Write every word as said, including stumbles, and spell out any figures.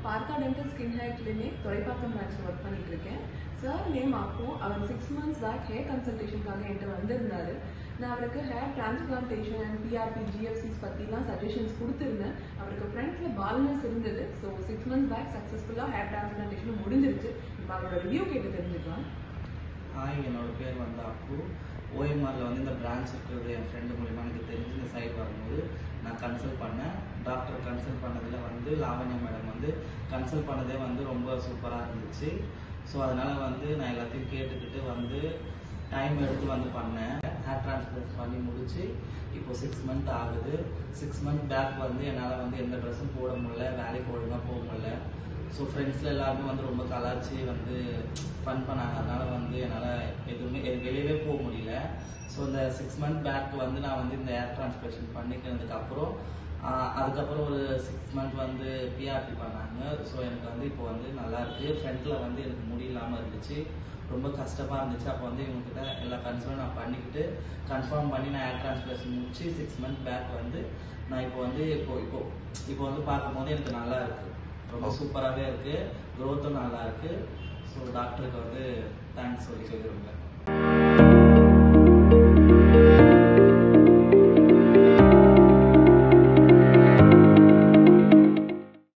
Partha Dental Skin Hair Clinic Thoraipakkam branch work பண்ணிட்டு இருக்கேன். Sir name அப்போ அவர் சிக்ஸ் மந்த்ஸ் பேக் ஹேர் கன்சல்டேஷனுக்காக என்கிட்ட வந்திருந்தாரு. நான் அவருக்கு hair transplantation and PRP GFCs பற்றிலாம் சஜஷன்ஸ் கொடுத்துருந்தேன். அவருக்கு ஃப்ரண்ட்ல பால்னஸ் இருந்தது. ஸோ சிக்ஸ் மந்த்ஸ் பேக் சக்ஸஸ்ஃபுல்லாக ஹேர் டிரான்ஸ்பிளான்டேஷன் முடிஞ்சிருச்சு. இப்போ அவரோட ரிவ்யூ கேட்டு தெரிஞ்சுக்கலாம். ஹாய், என்னோட பேர் வந்து அப்பு. ஓஎம்ஆரில் வந்து இந்த பிரான்ச் இருக்கிறது என் ஃப்ரெண்டு மூலிமா எனக்கு தெரிஞ்சு இந்த சைட் வரும்போது நான் கன்சல்ட் பண்ணேன். டாக்டர் கன்சல்ட் பண்ணதில் வந்து லாவண்யா மேடம் வந்து கன்சல்ட் பண்ணதே வந்து ரொம்ப சூப்பராக இருந்துச்சு. ஸோ அதனால் வந்து நான் எல்லாத்தையும் கேட்டுக்கிட்டு வந்து டைம் எடுத்து வந்து பண்ணேன். ஹேர் டிரான்ஸ்பிளான்ட் பண்ணி முடிச்சு இப்போ சிக்ஸ் மந்த் ஆகுது. சிக்ஸ் மந்த் பேக் வந்து என்னால் வந்து எந்த ட்ரெஸ்ஸும் போட முடியல, வேலைக்கு ஒழுங்காக போக முடியல. ஸோ ஃப்ரெண்ட்ஸில் எல்லாருமே வந்து ரொம்ப கலாச்சி வந்து ஃபன் பண்ணாங்க. அதனால் வந்து என்னால் எதுவுமே வெளியவே போக முடியல. ஸோ இந்த சிக்ஸ் மந்த் பேக் வந்து நான் வந்து இந்த ஹேர் டிரான்ஸ்பிளேஷன் பண்ணிக்கிறதுக்கு அப்புறம் அதுக்கப்புறம் ஒரு சிக்ஸ் மந்த் வந்து பிஆர்பி பண்ணாங்க. ஸோ எனக்கு வந்து இப்போ வந்து நல்லா இருக்குது. ஃப்ரண்ட்டில் வந்து எனக்கு முடி இல்லாமல் இருந்துச்சு, ரொம்ப கஷ்டமாக இருந்துச்சு. அப்போ வந்து இவங்ககிட்ட எல்லா கன்சர்னும் நான் பண்ணிக்கிட்டு கன்ஃபார்ம் பண்ணி நான் ஹேர் டிரான்ஸ்பிளேஷன் முடிச்சு சிக்ஸ் மந்த் பேக் வந்து நான் இப்போ வந்து இப்போ இப்போ இப்போ வந்து பார்க்கும்போது எனக்கு நல்லா இருக்குது, ரொம்ப சூப்பராகவே இருக்குது, க்ரோத்தும் நல்லா இருக்குது. ஸோ டாக்டருக்கு வந்து தேங்க்ஸ் சொல்லி சொல்லிடுங்க.